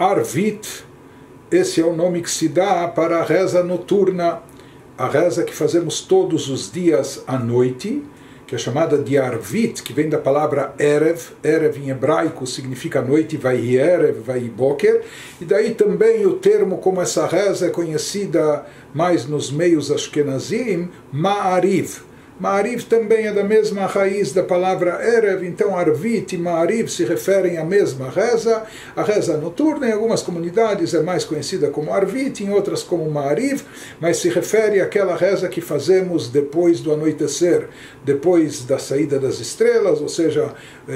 Arvit, esse é o nome que se dá para a reza noturna, a reza que fazemos todos os dias à noite, que é chamada de Arvit, que vem da palavra Erev. Erev em hebraico significa noite, vai Erev, vai Boker, e daí também o termo como essa reza é conhecida mais nos meios ashkenazim, Ma'ariv. Ma'ariv também é da mesma raiz da palavra Erev, então Arvit e Ma'ariv se referem à mesma reza. A reza noturna em algumas comunidades é mais conhecida como Arvit, em outras como Ma'ariv, mas se refere àquela reza que fazemos depois do anoitecer, depois da saída das estrelas, ou seja,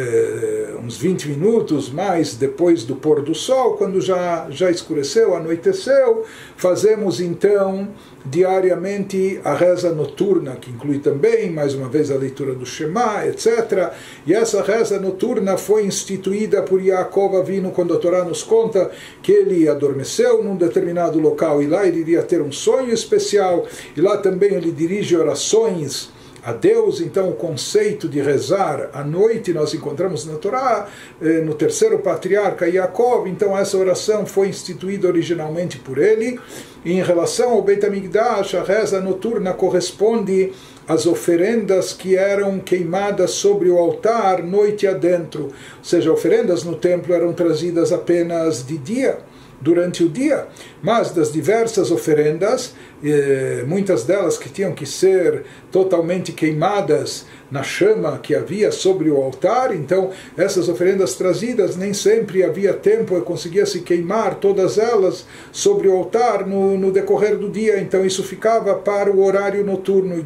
uns 20 minutos mais depois do pôr do sol, quando já escureceu, anoiteceu, fazemos então diariamente a reza noturna, que inclui também, mais uma vez, a leitura do Shema, etc. E essa reza noturna foi instituída por Yaakov Avinu, quando a Torá nos conta que ele adormeceu num determinado local, e lá ele iria ter um sonho especial, e lá também ele dirige orações a Deus. Então o conceito de rezar à noite nós encontramos na Torá, no terceiro patriarca Yaakov. Então essa oração foi instituída originalmente por ele. E em relação ao Beit HaMikdash, a reza noturna corresponde às oferendas que eram queimadas sobre o altar noite adentro. Ou seja, oferendas no templo eram trazidas apenas de dia, durante o dia, mas das diversas oferendas, muitas delas que tinham que ser totalmente queimadas na chama que havia sobre o altar, então essas oferendas trazidas nem sempre havia tempo, conseguia se queimar todas elas sobre o altar no decorrer do dia, então isso ficava para o horário noturno, e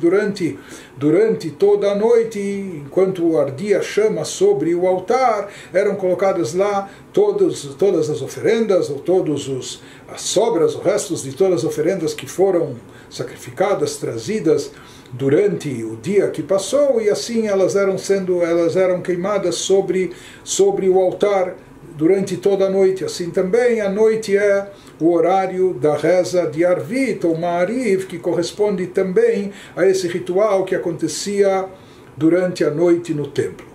durante toda a noite, enquanto ardia a chama sobre o altar, eram colocadas lá todas as oferendas, ou todas as sobras, os restos de todas as oferendas que foram sacrificadas, trazidas durante o dia que passou, e assim elas eram queimadas sobre o altar durante toda a noite. Assim também a noite é o horário da reza de Arvit ou Ma'ariv, que corresponde também a esse ritual que acontecia durante a noite no templo.